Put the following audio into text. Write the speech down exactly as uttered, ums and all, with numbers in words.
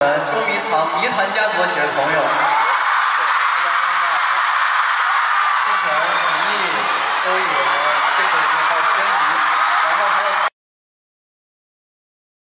呃，捉迷藏谜团家族的几位朋友，对，大家看到，金晨、子毅、周宇。